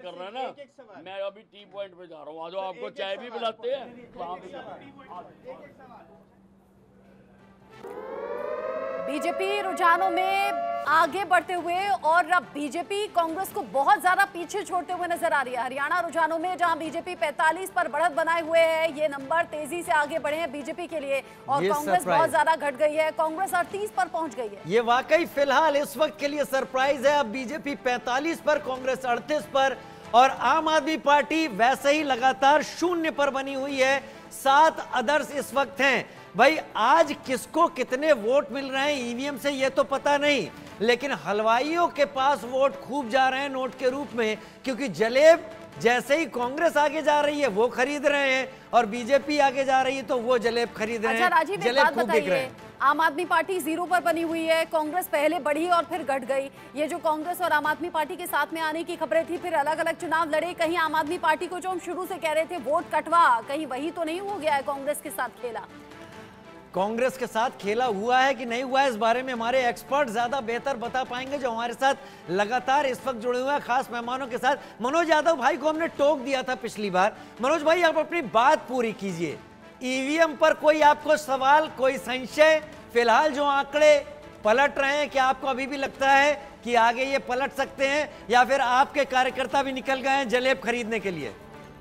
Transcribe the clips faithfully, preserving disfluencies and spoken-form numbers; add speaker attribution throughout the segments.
Speaker 1: कर रहे हैं ना, मैं अभी टी पॉइंट पे जा रहा हूँ, आज आपको चाय भी पिलाते हैं वहाँ पे।
Speaker 2: बीजेपी रुझानों में आगे बढ़ते हुए और अब बीजेपी कांग्रेस को बहुत ज्यादा पीछे छोड़ते हुए नजर आ रही है। हरियाणा रुझानों में जहां बीजेपी पैंतालीस पर बढ़त बनाए हुए है, ये नंबर तेजी से आगे बढ़े हैं बीजेपी के लिए और कांग्रेस बहुत ज्यादा घट गई है, कांग्रेस अड़तीस पर पहुंच गई है।
Speaker 3: ये वाकई फिलहाल इस वक्त के लिए सरप्राइज है। अब बीजेपी पैंतालीस पर, कांग्रेस अड़तीस पर और आम आदमी पार्टी वैसे ही लगातार शून्य पर बनी हुई है। सात अदर्स इस वक्त हैं। भाई आज किसको कितने वोट मिल रहे हैं ईवीएम से ये तो पता नहीं, लेकिन हलवाइयों के पास वोट खूब जा रहे हैं नोट के रूप में, क्योंकि जलेब जैसे ही कांग्रेस आगे जा रही है वो खरीद रहे हैं और बीजेपी आगे जा रही है तो वो जलेब खरीद रहे हैं।
Speaker 2: अच्छा राजीव, एक बात बताइए, आम आदमी पार्टी जीरो पर बनी हुई है, कांग्रेस पहले बढ़ी और फिर घट गई। ये जो कांग्रेस और आम आदमी पार्टी के साथ में आने की खबरें थी, फिर अलग अलग चुनाव लड़े, कहीं आम आदमी पार्टी को जो हम शुरू से कह रहे थे वोट कटवा, कहीं वही तो नहीं हो गया है कांग्रेस के साथ खेला?
Speaker 3: कांग्रेस के साथ खेला हुआ है कि नहीं हुआ है, इस बारे में हमारे एक्सपर्ट ज्यादा बेहतर बता पाएंगे, जो हमारे साथ लगातार इस वक्त जुड़े हुए हैं खास मेहमानों के साथ। मनोज यादव भाई को हमने टोक दिया था पिछली बार। मनोज भाई आप अपनी बात पूरी कीजिए। ईवीएम पर कोई आपको सवाल, कोई संशय? फिलहाल जो आंकड़े पलट रहे हैं, क्या आपको अभी भी लगता है कि आगे ये पलट सकते हैं या फिर आपके कार्यकर्ता भी निकल गए हैं जलेब खरीदने के लिए?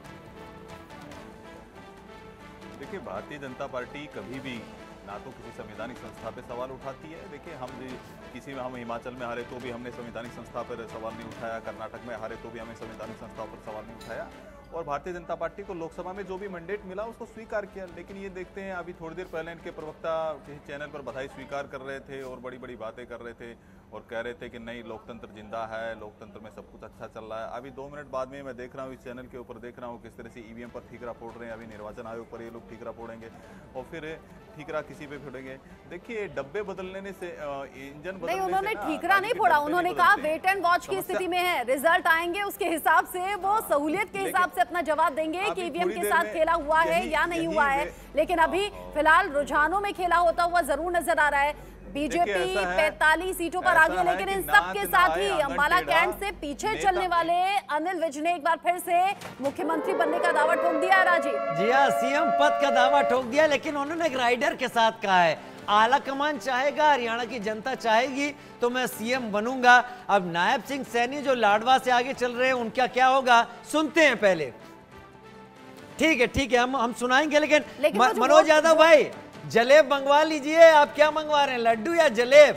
Speaker 4: देखिए, भारतीय जनता पार्टी कभी भी ना तो किसी संवैधानिक संस्था पे सवाल उठाती है। देखिए, हम किसी में हम हिमाचल में हारे तो भी हमने संवैधानिक संस्था पर सवाल नहीं उठाया, कर्नाटक में हारे तो भी हमें संवैधानिक संस्थाओं पर सवाल नहीं उठाया, और भारतीय जनता पार्टी को लोकसभा में जो भी मैंडेट मिला उसको स्वीकार किया। लेकिन ये देखते हैं, अभी थोड़ी देर पहले इनके प्रवक्ता किसी चैनल पर बधाई स्वीकार कर रहे थे और बड़ी बड़ी बातें कर रहे थे और कह रहे थे कि नहीं, लोकतंत्र जिंदा है, लोकतंत्र में सब कुछ अच्छा चल रहा है। अभी दो मिनट बाद में मैं देख रहा हूँ, इस चैनल के ऊपर देख रहा हूँ किस तरह से ईवीएम पर ठीकरा फोड़ रहे हैं। अभी निर्वाचन आयोग पर ये लोग ठीकरा फोड़ेंगे और फिर ठीकरा किसी पे फोड़ेंगे। देखिए, डब्बे बदलने से, इंजन बदलने
Speaker 2: नहीं, उन्होंने ठीकरा नहीं फोड़ा, उन्होंने कहा वेट एंड वॉच की स्थिति में है, रिजल्ट आएंगे उसके हिसाब से वो सहूलियत के हिसाब से अपना जवाब देंगे कि ईवीएम के साथ खेला हुआ है या नहीं हुआ है। लेकिन अभी फिलहाल रुझानों में खेला होता हुआ जरूर नजर आ रहा है। बीजेपी पैंतालीस सीटों पर आगे, लेकिन इन सब के साथ ही अंबाला कैंट से पीछे चलने वाले अनिल विज ने एक बार फिर से मुख्यमंत्री बनने का दावा ठोक दिया है। राजीव
Speaker 3: जी हाँ, सीएम पद का दावा ठोक दिया, लेकिन उन्होंने एक राइडर के साथ कहा है आला कमान चाहेगा, हरियाणा की जनता चाहेगी तो मैं सीएम बनूंगा। अब नायब सिंह सैनी जो लाडवा से आगे चल रहे हैं उनका क्या होगा, सुनते हैं पहले। ठीक है ठीक है, हम हम सुनाएंगे, लेकिन, लेकिन मनोज यादव भाई जलेब मंगवा लीजिए। आप क्या मंगवा रहे हैं, लड्डू या जलेब?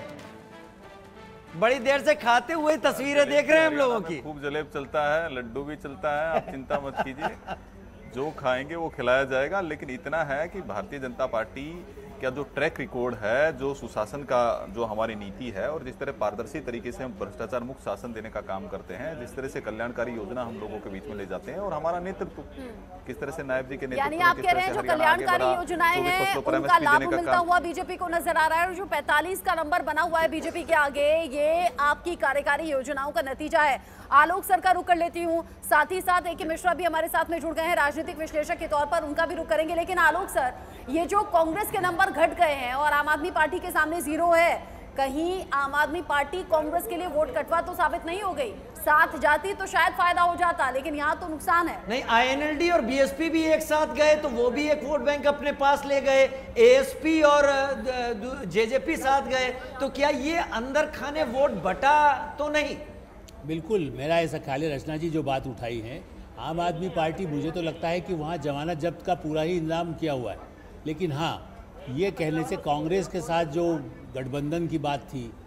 Speaker 3: बड़ी देर से खाते हुए तस्वीरें देख रहे हैं हम लोगों की।
Speaker 4: खूब जलेब चलता है, लड्डू भी चलता है, आप चिंता मत कीजिए, जो खाएंगे वो खिलाया जाएगा। लेकिन इतना है कि भारतीय जनता पार्टी का जो ट्रैक रिकॉर्ड है, जो सुशासन का जो हमारी नीति है और जिस तरह पारदर्शी तरीके से हम भ्रष्टाचार मुक्त शासन देने का काम करते हैं, जिस तरह से कल्याणकारी योजना हम लोगों के बीच में ले जाते हैं और हमारा नेतृत्व किस तरह से नायब जी के नेतृत्व
Speaker 2: यानी आप कह रहे हैं जो कल्याणकारी योजनाएं हैं उनका लाभ मिलता हुआ बीजेपी को नजर आ रहा है, और जो पैंतालीस का नंबर बना हुआ है बीजेपी के आगे, ये आपकी कार्यकारी योजनाओं का नतीजा है। आलोक सर का रुख कर लेती हूँ, साथ ही साथ ए के मिश्रा भी हमारे साथ में जुड़ गए हैं राजनीतिक विश्लेषक के तौर पर, उनका भी रुख करेंगे। लेकिन आलोक सर, ये जो कांग्रेस के नंबर घट गए हैं और आम आदमी पार्टी के सामने जीरो है, कहीं आम आदमी पार्टी कांग्रेस के लिए वोट कटवा तो साबित नहीं हो गई? साथ जाती तो शायद फायदा हो जाता, लेकिन यहाँ तो नुकसान है।
Speaker 3: नहीं, आईएनएलडी और बीएसपी भी एक साथ गए तो वो भी एक वोट बैंक अपने पास ले गए, एएसपी और जेजेपी साथ गए, तो क्या ये अंदर खाने वोट बटा तो नहीं?
Speaker 5: बिल्कुल, मेरा ऐसा ख्याल है, रचना जी जो बात उठाई है, आम आदमी पार्टी, मुझे तो लगता है कि वहाँ जमानत जब्त का पूरा ही इंतजाम किया हुआ है। लेकिन हाँ, ये कहने से कांग्रेस के साथ जो गठबंधन की बात थी